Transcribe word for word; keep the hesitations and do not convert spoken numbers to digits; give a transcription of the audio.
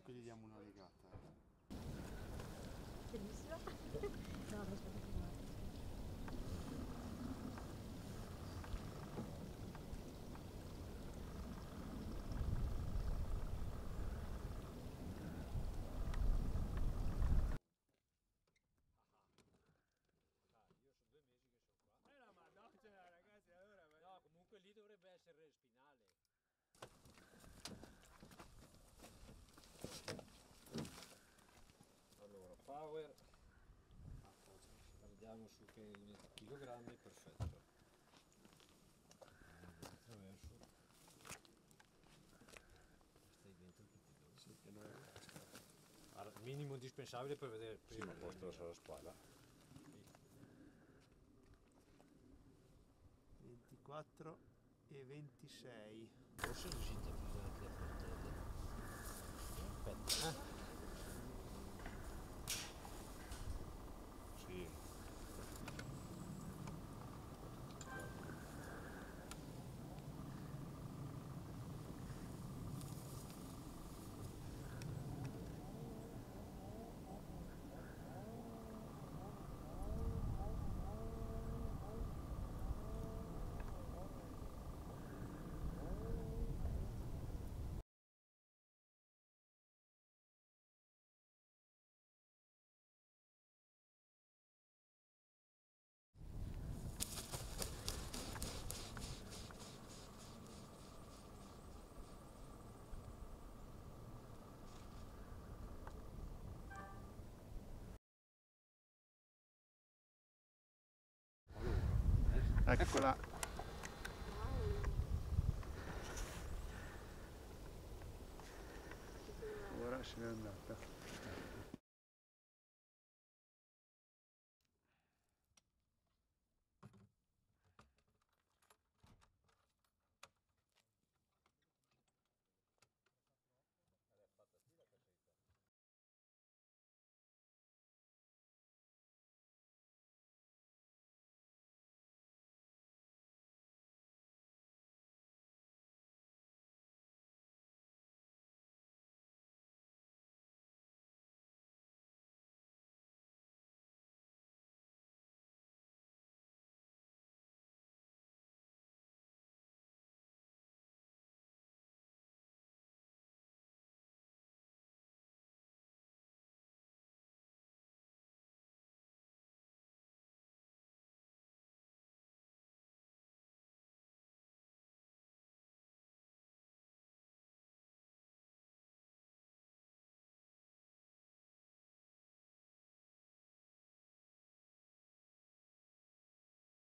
Comunque gli diamo una legata. Bellissima. No, aspetta prima. Io sono due mesi che sono qua. Eh no, ma no, cioè, ragazzi, allora... No, comunque lì dovrebbe essere spinale. Allora, power. Guardiamo su che chilogrammi, perfetto. Attraverso. Stai dentro tutti e due. Sì, che noi... Allora, minimo indispensabile per vedere Sì, ma posto sulla spalla. ventiquattro e ventisei. Forse riuscite a pigliare anche a portare. Aspetta, eh. Sì. Eccola. Ora se n'è andata.